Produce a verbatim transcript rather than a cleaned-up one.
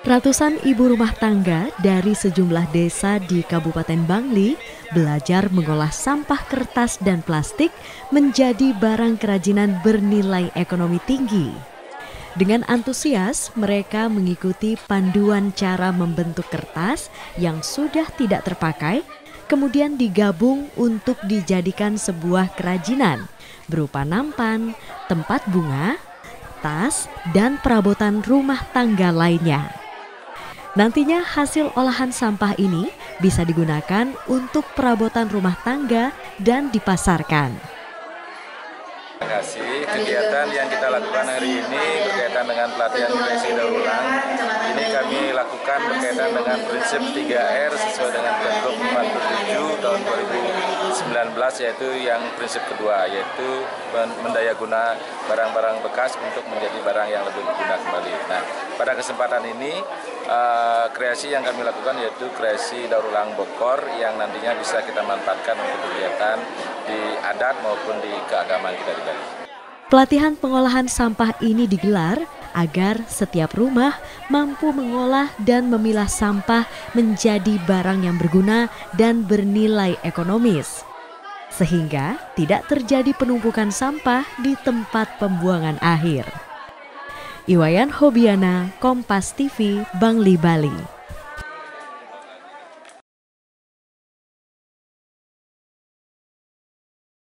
Ratusan ibu rumah tangga dari sejumlah desa di Kabupaten Bangli belajar mengolah sampah kertas dan plastik menjadi barang kerajinan bernilai ekonomi tinggi. Dengan antusias, mereka mengikuti panduan cara membentuk kertas yang sudah tidak terpakai, kemudian digabung untuk dijadikan sebuah kerajinan berupa nampan, tempat bunga, tas, dan perabotan rumah tangga lainnya. Nantinya hasil olahan sampah ini bisa digunakan untuk perabotan rumah tangga dan dipasarkan. Terima kasih. Kegiatan yang kita lakukan hari ini berkaitan dengan pelatihan kreasi daur ulang. Ini kami lakukan berkaitan dengan prinsip tiga R sesuai dengan Pergub empat puluh tujuh tahun dua ribu sembilan belas, yaitu yang prinsip kedua, yaitu mendaya guna barang-barang bekas untuk menjadi barang yang lebih berguna kembali. Nah, pada kesempatan ini uh, kreasi yang kami lakukan yaitu kreasi daur ulang bokor yang nantinya bisa kita manfaatkan untuk kegiatan di adat maupun di keagamaan kita di Bali. Pelatihan pengolahan sampah ini digelar agar setiap rumah mampu mengolah dan memilah sampah menjadi barang yang berguna dan bernilai ekonomis, sehingga tidak terjadi penumpukan sampah di tempat pembuangan akhir. Iwayan Hobiana, Kompas T V, Bangli, Bali.